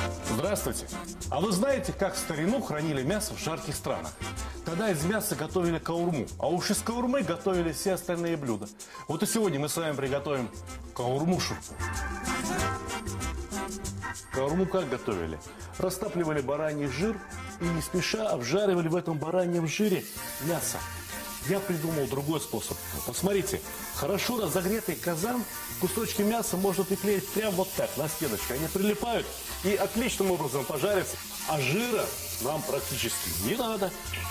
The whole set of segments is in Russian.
Здравствуйте. А вы знаете, как в старину хранили мясо в жарких странах? Тогда из мяса готовили каурму, а уж из каурмы готовили все остальные блюда. Вот и сегодня мы с вами приготовим каурму-шурпу. Каурму как готовили? Растапливали бараний жир и не спеша обжаривали в этом бараньем жире мясо. Я придумал другой способ. Посмотрите, хорошо разогретый казан, кусочки мяса можно приклеить прямо вот так, на стеночку. Они прилипают и отличным образом пожарятся, а жира нам практически не надо.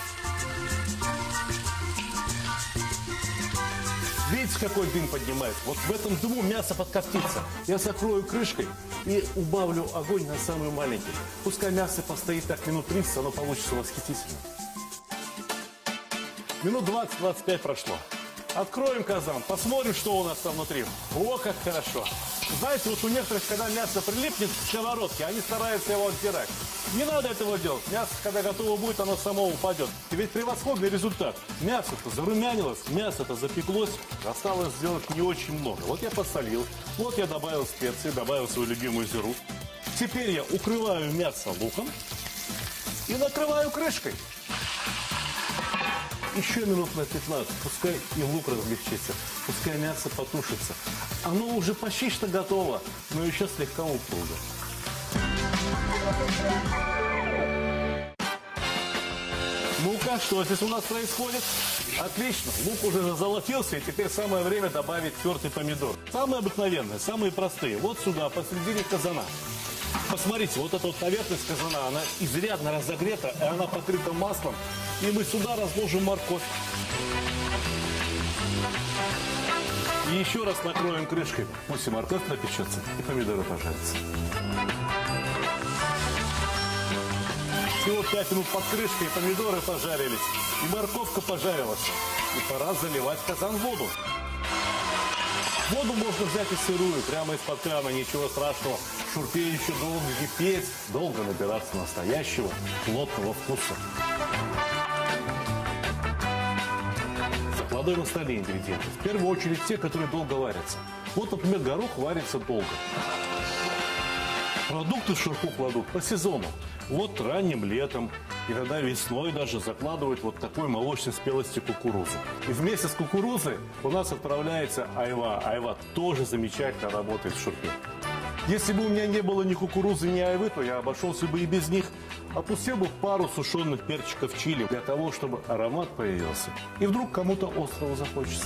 Видите, какой дым поднимается? Вот в этом дыму мясо подкоптится. Я закрою крышкой и убавлю огонь на самый маленький. Пускай мясо постоит так минут 30, оно получится восхитительно. Минут 20-25 прошло. Откроем казан, посмотрим, что у нас там внутри. О, как хорошо. Знаете, вот у некоторых, когда мясо прилипнет к сковородке, они стараются его отдирать. Не надо этого делать. Мясо, когда готово будет, оно само упадет. И ведь превосходный результат. Мясо-то зарумянилось, мясо-то запеклось. Осталось сделать не очень много. Вот я посолил, вот я добавил специи, добавил свою любимую зиру. Теперь я укрываю мясо луком и накрываю крышкой. Еще минут на 15, пускай и лук размягчится, пускай мясо потушится. Оно уже почти что готово, но еще слегка упруго. Ну-ка, что здесь у нас происходит? Отлично, лук уже зазолотился, и теперь самое время добавить тертый помидор. Самые обыкновенные, самые простые. Вот сюда, посередине казана. Посмотрите, вот эта вот поверхность казана, она изрядно разогрета, и она покрыта маслом. И мы сюда разложим морковь. И еще раз накроем крышкой. Пусть и морковь напечется, и помидоры пожарятся. Всего 5 минут под крышкой, и помидоры пожарились, и морковка пожарилась. И пора заливать в казан воду. Воду можно взять и сырую, прямо из-под крана, ничего страшного. В шурпе еще долго кипеть, долго набираться настоящего плотного вкуса. Закладываем остальные ингредиенты. В первую очередь те, которые долго варятся. Вот, например, горох варится долго. Продукты в шурпу кладут по сезону. Вот ранним летом, иногда весной даже закладывают вот такой молочной спелости кукурузы. И вместе с кукурузой у нас отправляется айва. Айва тоже замечательно работает в шурпе. Если бы у меня не было ни кукурузы, ни айвы, то я обошелся бы и без них. Опустил бы пару сушеных перчиков чили для того, чтобы аромат появился. И вдруг кому-то острого захочется.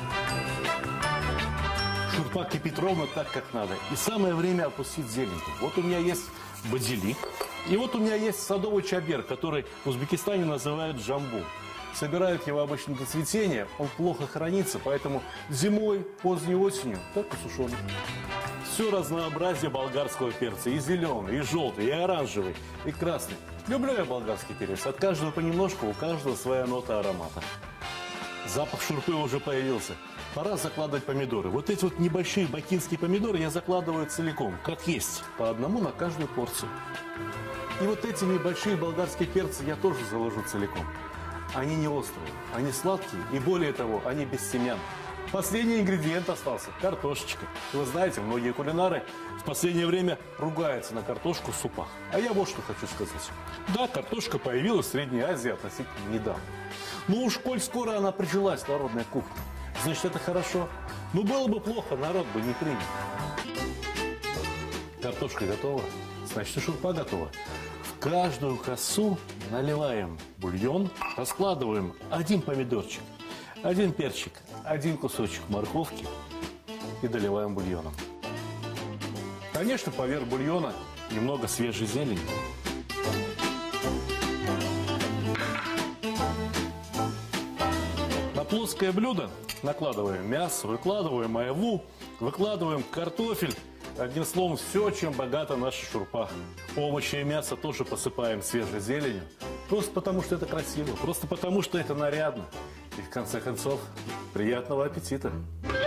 Шурпа кипит ровно так, как надо. И самое время опустить зелень. Вот у меня есть базилик. И вот у меня есть садовый чабер, который в Узбекистане называют джамбу. Собирают его обычно до цветения, он плохо хранится, поэтому зимой, поздней осенью, так и сушеный. Все разнообразие болгарского перца, и зеленый, и желтый, и оранжевый, и красный. Люблю я болгарский перец, от каждого понемножку, у каждого своя нота аромата. Запах шурпы уже появился. Пора закладывать помидоры. Вот эти вот небольшие бакинские помидоры я закладываю целиком, как есть, по одному на каждую порцию. И вот эти небольшие болгарские перцы я тоже заложу целиком. Они не острые, они сладкие и более того, они без семян. Последний ингредиент остался – картошечка. Вы знаете, многие кулинары в последнее время ругаются на картошку в супах. А я вот что хочу сказать. Да, картошка появилась в Средней Азии относительно недавно. Но уж коль скоро она прижилась в народной кухне, значит, это хорошо. Но было бы плохо, народ бы не принял. Картошка готова, значит, и шурпа готова. В каждую косу наливаем бульон, раскладываем один помидорчик, один перчик, один кусочек морковки и доливаем бульоном. Конечно, поверх бульона немного свежей зелени. На плоское блюдо накладываем мясо, выкладываем айву, выкладываем картофель. Одним словом, все, чем богата наша шурпа. Овощи и мясо тоже посыпаем свежей зеленью. Просто потому, что это красиво, просто потому, что это нарядно. И в конце концов, приятного аппетита!